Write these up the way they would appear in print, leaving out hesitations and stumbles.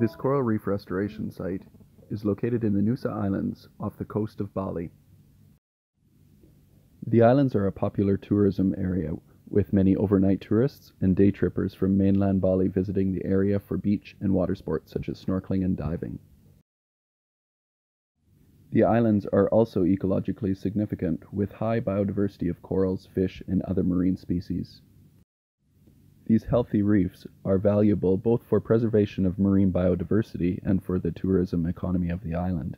This coral reef restoration site is located in the Nusa Islands off the coast of Bali. The islands are a popular tourism area with many overnight tourists and day trippers from mainland Bali visiting the area for beach and water sports such as snorkeling and diving. The islands are also ecologically significant with high biodiversity of corals, fish, and other marine species. These healthy reefs are valuable both for preservation of marine biodiversity and for the tourism economy of the island.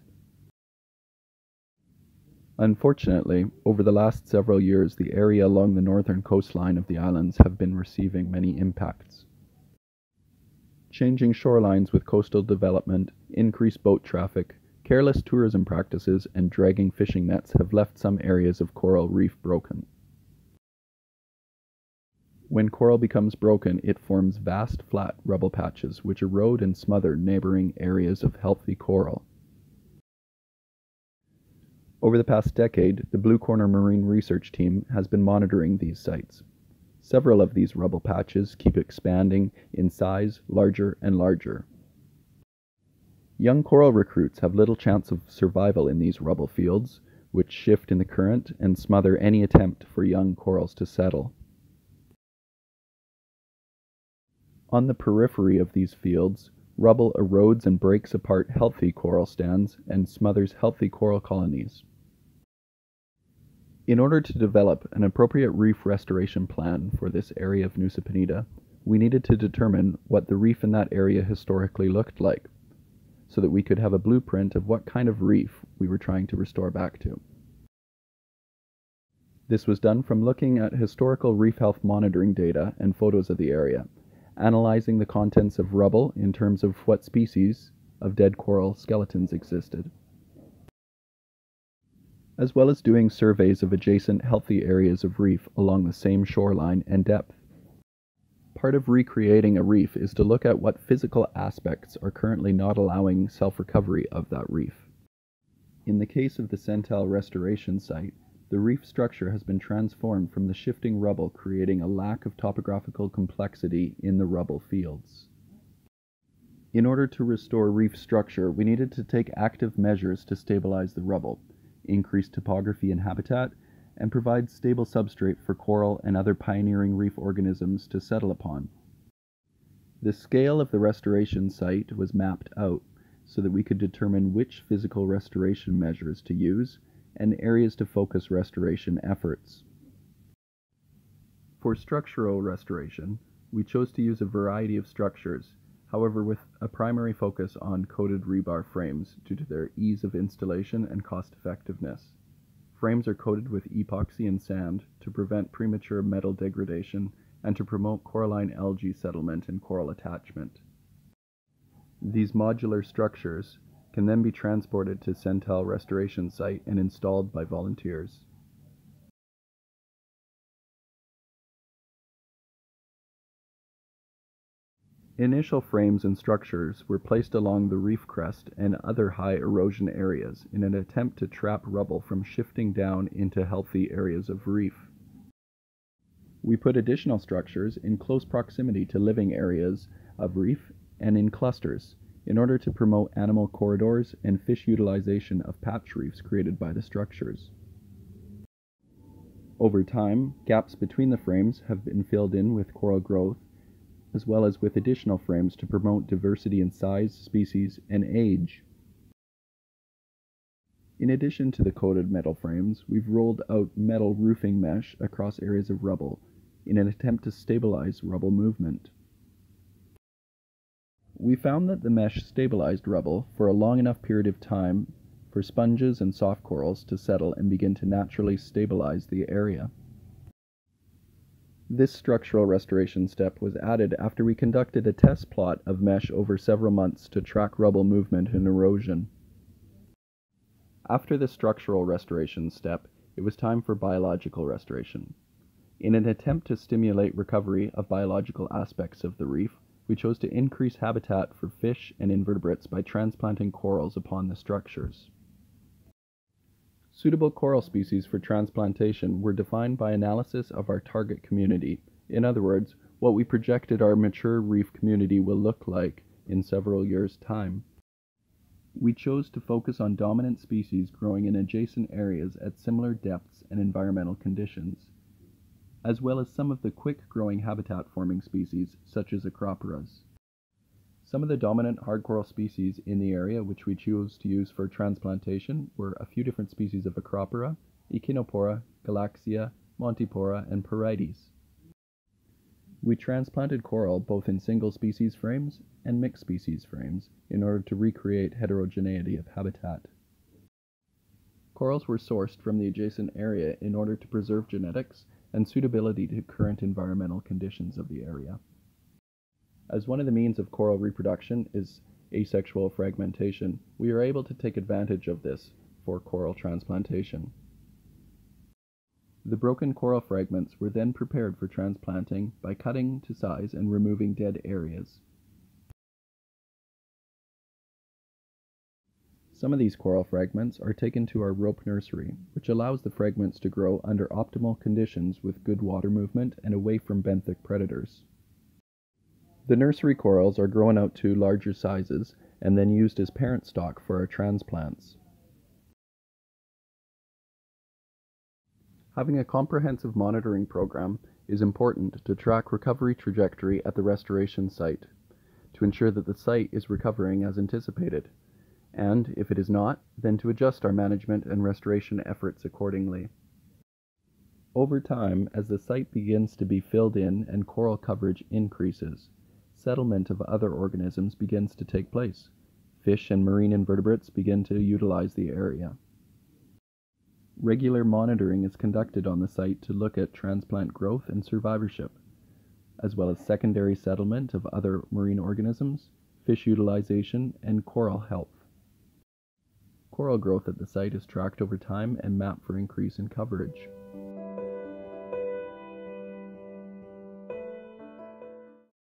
Unfortunately, over the last several years, the area along the northern coastline of the islands have been receiving many impacts. Changing shorelines with coastal development, increased boat traffic, careless tourism practices, and dragging fishing nets have left some areas of coral reef broken. When coral becomes broken, it forms vast flat rubble patches which erode and smother neighboring areas of healthy coral. Over the past decade, the Blue Corner Marine Research Team has been monitoring these sites. Several of these rubble patches keep expanding in size, larger and larger. Young coral recruits have little chance of survival in these rubble fields, which shift in the current and smother any attempt for young corals to settle. On the periphery of these fields, rubble erodes and breaks apart healthy coral stands and smothers healthy coral colonies. In order to develop an appropriate reef restoration plan for this area of Nusa Penida, we needed to determine what the reef in that area historically looked like, so that we could have a blueprint of what kind of reef we were trying to restore back to. This was done from looking at historical reef health monitoring data and photos of the area, analyzing the contents of rubble in terms of what species of dead coral skeletons existed, as well as doing surveys of adjacent healthy areas of reef along the same shoreline and depth. Part of recreating a reef is to look at what physical aspects are currently not allowing self-recovery of that reef. In the case of the Centel restoration site, the reef structure has been transformed from the shifting rubble, creating a lack of topographical complexity in the rubble fields. In order to restore reef structure, we needed to take active measures to stabilize the rubble, increase topography and habitat, and provide stable substrate for coral and other pioneering reef organisms to settle upon. The scale of the restoration site was mapped out so that we could determine which physical restoration measures to use and areas to focus restoration efforts. For structural restoration, we chose to use a variety of structures, however with a primary focus on coated rebar frames due to their ease of installation and cost-effectiveness. Frames are coated with epoxy and sand to prevent premature metal degradation and to promote coralline algae settlement and coral attachment. These modular structures can then be transported to Centel restoration site and installed by volunteers. Initial frames and structures were placed along the reef crest and other high erosion areas in an attempt to trap rubble from shifting down into healthy areas of reef. We put additional structures in close proximity to living areas of reef and in clusters in order to promote animal corridors and fish utilization of patch reefs created by the structures. Over time, gaps between the frames have been filled in with coral growth, as well as with additional frames to promote diversity in size, species, and age. In addition to the coated metal frames, we've rolled out metal roofing mesh across areas of rubble in an attempt to stabilize rubble movement. We found that the mesh stabilized rubble for a long enough period of time for sponges and soft corals to settle and begin to naturally stabilize the area. This structural restoration step was added after we conducted a test plot of mesh over several months to track rubble movement and erosion. After the structural restoration step, it was time for biological restoration. In an attempt to stimulate recovery of biological aspects of the reef, we chose to increase habitat for fish and invertebrates by transplanting corals upon the structures. Suitable coral species for transplantation were defined by analysis of our target community. In other words, what we projected our mature reef community will look like in several years' time. We chose to focus on dominant species growing in adjacent areas at similar depths and environmental conditions, as well as some of the quick-growing habitat-forming species such as acroporas. Some of the dominant hard coral species in the area which we chose to use for transplantation were a few different species of acropora, Echinopora, Galaxia, Montipora, and Porites. We transplanted coral both in single species frames and mixed species frames in order to recreate heterogeneity of habitat. Corals were sourced from the adjacent area in order to preserve genetics and suitability to current environmental conditions of the area. As one of the means of coral reproduction is asexual fragmentation, we are able to take advantage of this for coral transplantation. The broken coral fragments were then prepared for transplanting by cutting to size and removing dead areas. Some of these coral fragments are taken to our rope nursery, which allows the fragments to grow under optimal conditions with good water movement and away from benthic predators. The nursery corals are grown out to larger sizes and then used as parent stock for our transplants. Having a comprehensive monitoring program is important to track recovery trajectory at the restoration site, to ensure that the site is recovering as anticipated, and if it is not, then to adjust our management and restoration efforts accordingly. Over time, as the site begins to be filled in and coral coverage increases, settlement of other organisms begins to take place. Fish and marine invertebrates begin to utilize the area. Regular monitoring is conducted on the site to look at transplant growth and survivorship, as well as secondary settlement of other marine organisms, fish utilization, and coral health. Coral growth at the site is tracked over time and mapped for increase in coverage.